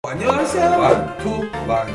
안녕하세요. 완투.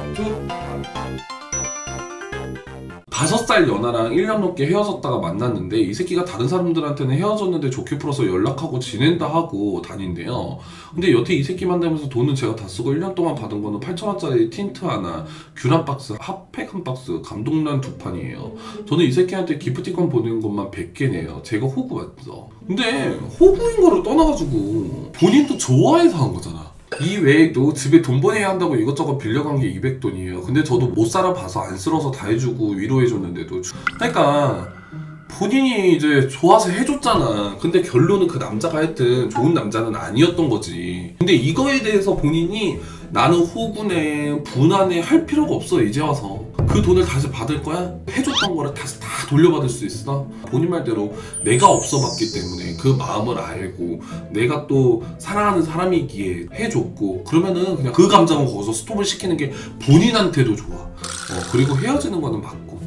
5살 연하랑 1년 넘게 헤어졌다가 만났는데 이 새끼가 다른 사람들한테는 헤어졌는데 좋게 풀어서 연락하고 지낸다 하고 다닌대요. 근데 여태 이 새끼 만나면서 돈은 제가 다 쓰고 1년 동안 받은 거는 8,000원짜리 틴트 하나, 귤 한 박스, 핫팩 한 박스, 감동란 2판이에요. 저는 이 새끼한테 기프티콘 보내는 것만 100개네요. 제가 호구 맞죠? 근데 호구인 거를 떠나가지고 본인도 좋아해서 한 거잖아. 이 외에도 집에 돈 보내야 한다고 이것저것 빌려간 게 200돈이에요. 근데 저도 못 살아봐서 안쓰러워서 다 해주고 위로해줬는데도 그러니까 본인이 이제 좋아서 해줬잖아. 근데 결론은 그 남자가 하여튼 좋은 남자는 아니었던 거지. 근데 이거에 대해서 본인이 나는 호구네, 분하네 할 필요가 없어. 이제 와서 그 돈을 다시 받을 거야? 해줬던 거를 다시 다 돌려받을 수 있어? 본인 말대로 내가 없어봤기 때문에 그 마음을 알고 내가 또 사랑하는 사람이기에 해줬고 그러면은 그냥 그 감정은 거기서 스톱을 시키는 게 본인한테도 좋아. 그리고 헤어지는 거는 맞고.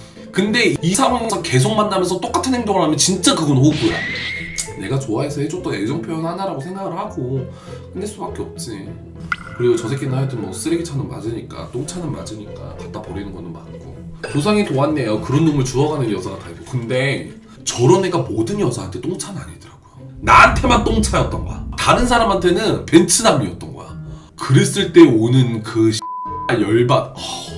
근데 이 상황에서 계속 만나면서 똑같은 행동을 하면 진짜 그건 호구야. 내가 좋아해서 해줬던 애정 표현 하나라고 생각을 하고 끝낼 수밖에 없지. 그리고 저 새끼는 하여튼 뭐 쓰레기차는 맞으니까 똥차는 맞으니까 갖다 버리는 거는 맞고. 도상이 도왔네요. 그런 놈을 주워가는 여자가 다 있고. 근데 저런 애가 모든 여자한테 똥차는 아니더라고요. 나한테만 똥차였던 거야. 다른 사람한테는 벤츠남이었던 거야. 그랬을 때 오는 그 열받.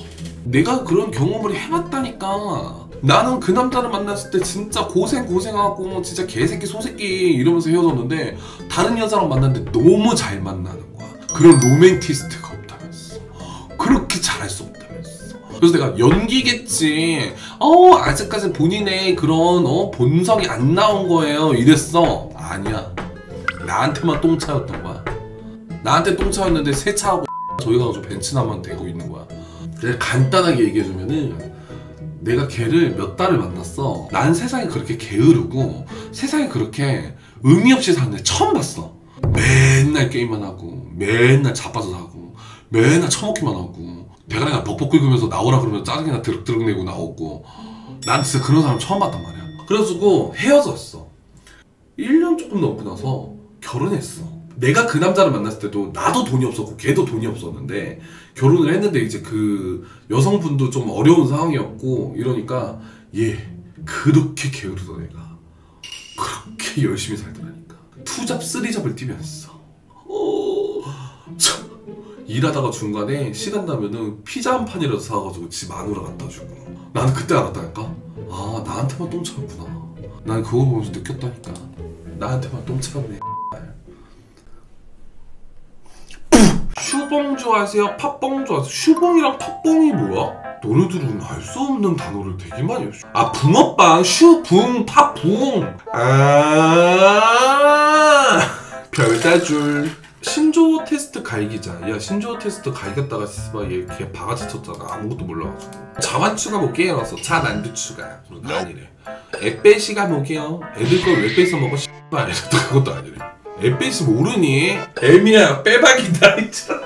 내가 그런 경험을 해봤다니까. 나는 그 남자를 만났을 때 진짜 고생하고 진짜 개새끼 소새끼 이러면서 헤어졌는데 다른 여자랑 만났는데 너무 잘 만나는 거야. 그런 로맨티스트가 없다면서. 그렇게 잘할 수 없다면서. 그래서 내가 연기겠지. 아직까지 본인의 그런 본성이 안 나온 거예요. 이랬어. 아니야. 나한테만 똥차였던 거야. 나한테 똥차였는데 세차하고 저기 가가지고 벤츠나만 대고 있는 거야. 그냥 간단하게 얘기해주면은 내가 걔를 몇 달을 만났어. 난 세상이 그렇게 게으르고 세상이 그렇게 의미 없이 사는 애 처음 봤어. 맨날 게임만 하고 맨날 자빠져 자고 맨날 처먹기만 하고 대가리가 벅벅 긁으면서 나오라 그러면 짜증이나 드륵드륵 내고 나오고. 난 진짜 그런 사람 처음 봤단 말이야. 그래가지고 헤어졌어. 1년 조금 넘고 나서 결혼했어. 내가 그 남자를 만났을 때도 나도 돈이 없었고 걔도 돈이 없었는데 결혼을 했는데 이제 그 여성분도 좀 어려운 상황이었고 이러니까 얘 그렇게 게으르던 애가 그렇게 열심히 살더라니까. 투잡 쓰리잡을 뛰면서 일하다가 중간에 시간 나면은 피자 한 판이라도 사가지고 집 안으로 갖다 주고. 나는 그때 알았다니까. 아, 나한테만 똥차였구나. 난 그거 보면서 느꼈다니까. 나한테만 똥차였네. 슈봉 좋아하세요? 팥봉 좋아하세요? 슈봉이랑 팥봉이 뭐야? 너네들은 알 수 없는 단어를 되게 많이 했어. 아, 붕어빵, 슈붕, 팥붕. 별다줄. 신조어 테스트 갈기자. 야, 신조어 테스트 갈겼다가 얘 바가지 쳤잖아. 아무것도 몰라가지고. 자완추가 뭐게 해놨어. 자난두 추가. 아니래. 햇배시가 뭐게요? 애들 걸 왜 뺏어 먹어? 씨발. 그것도 아니래. 햇배시 모르니? 애미야, 빼박이다.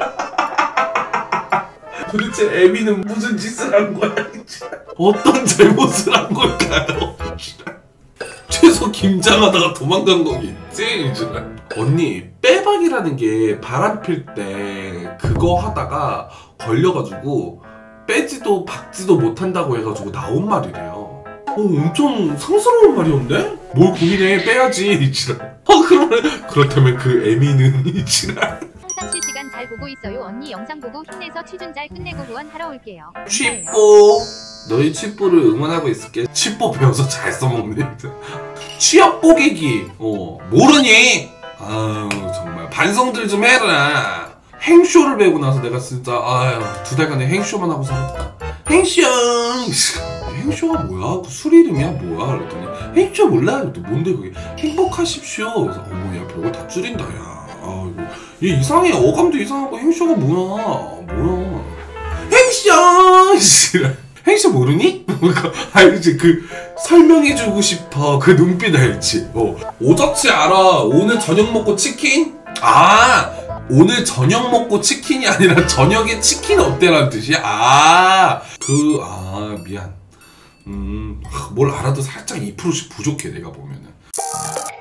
도대체 애미는 무슨 짓을 한 거야? 어떤 잘못을 한 걸까요? 최소 김장하다가 도망간 거겠지? 언니, 빼박이라는 게 바람 필 때 그거 하다가 걸려가지고 빼지도 박지도 못한다고 해가지고 나온 말이래요. 엄청 상스러운 말이었네? 뭘 고민해, 빼야지. 그렇다면 그 애미는 이지랄. 평상시 시간 잘 보고 있어요. 언니 영상 보고 힘내서 취준 잘 끝내고 후원하러 올게요. 취뽀. 너희 취뽀를 응원하고 있을게. 취뽀 배워서 잘 써먹네. 취업 뽀개기. 모르니? 아유, 정말 반성들 좀 해라. 행쇼를 배우고 나서 내가 진짜 2달간의 행쇼만 하고 살았다. 행쇼. 행쇼가 뭐야? 그 술 이름이야? 뭐야? 그랬더니 행쇼 몰라? 그랬더니 뭔데 그게? 행복하십시오. 그래서 야 별거 다 줄인다. 야 이거 얘 이상해. 어감도 이상하고 행쇼가 뭐야? 행쇼. 행쇼 모르니? 알지? 그 설명해주고 싶어. 그 눈빛 알지? 오저치 알아. 오늘 저녁 먹고 치킨? 오늘 저녁 먹고 치킨이 아니라 저녁에 치킨 어때라는 뜻이야? 미안. 뭘 알아도 살짝 2%씩 부족해, 내가 보면은.